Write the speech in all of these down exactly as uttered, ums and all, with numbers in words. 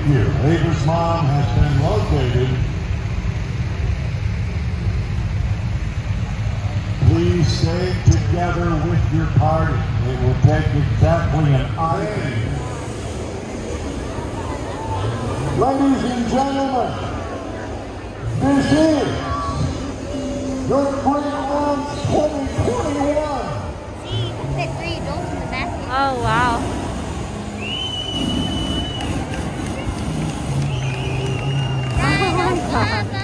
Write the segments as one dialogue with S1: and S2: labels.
S1: you. Ava's mom has been located. Please stay together with your party. It will take exactly an hour. Ladies and gentlemen, this is your Great Launch twenty twenty-one.
S2: See, you can fit three adults in the back.
S3: Oh, wow. Oh, my God.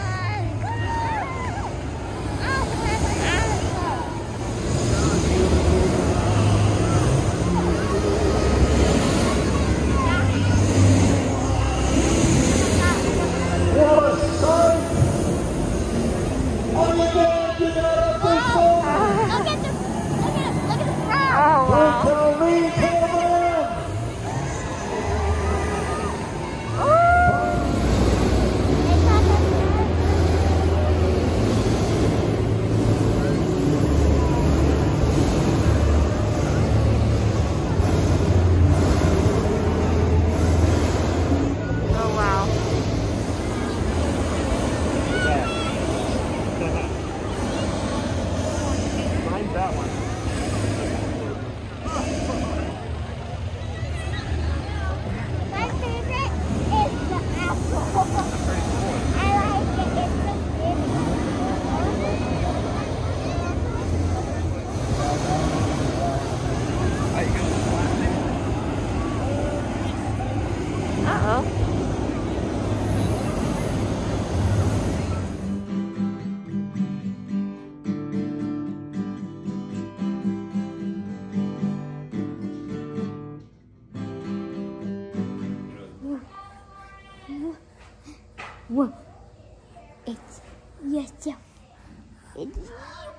S2: Whoa. It's yourself. It's you.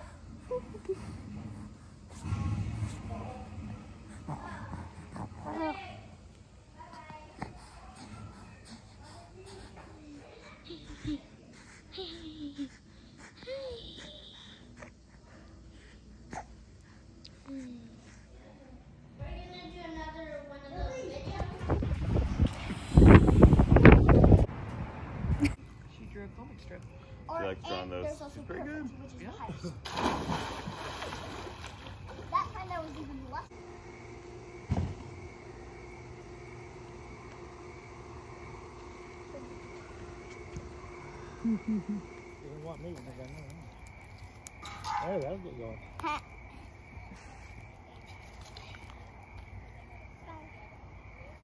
S4: Comic strip.
S5: She likes drawing those. She's pretty good.
S4: Yeah.
S2: That time that was even less.
S4: You want me because I know. Oh, that'll get going.